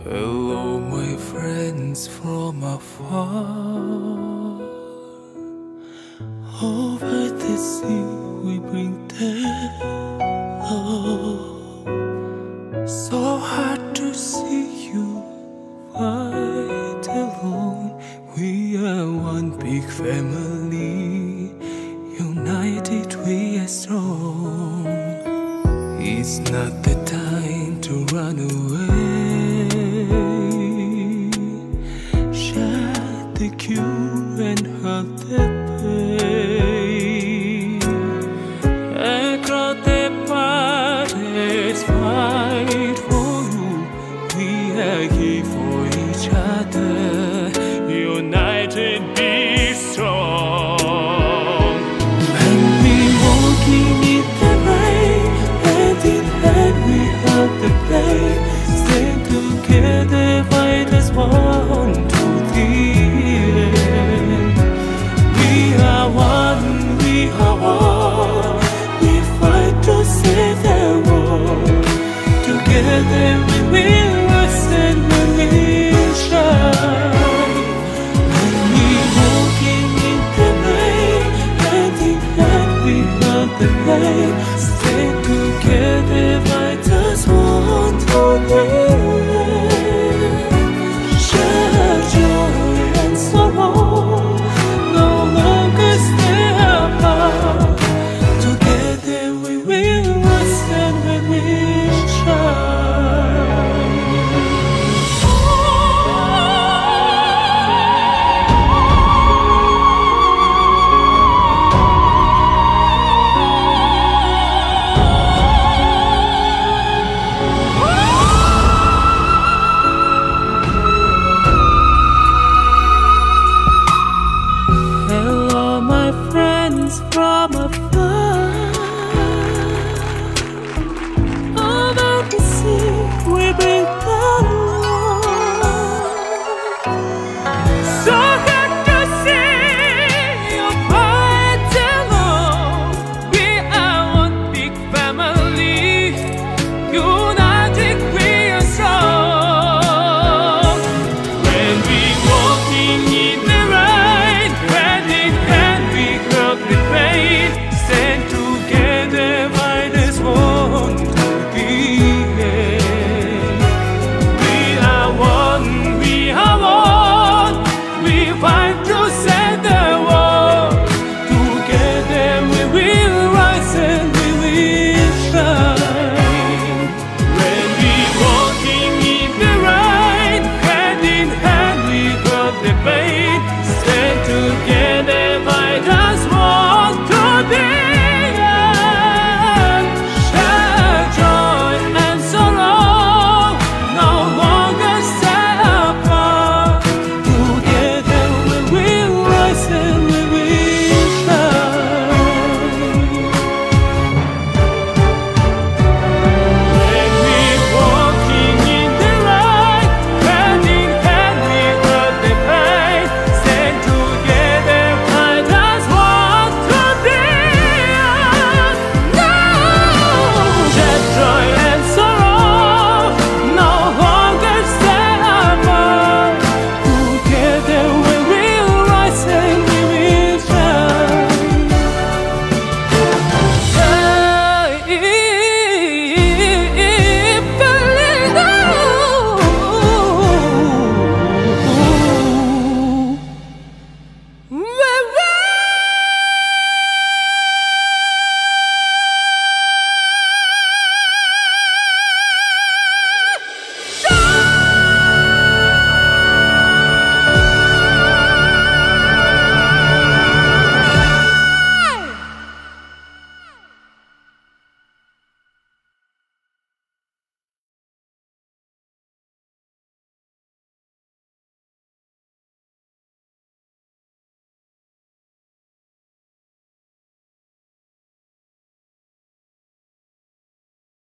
Hello, my friends from afar. Over the sea we bring them love. So hard to see you fight alone. We are one big family, united we are strong. It's not the time to run away. Share the cure and hurt the pain. Across the parties, fight for you. We are here for each other.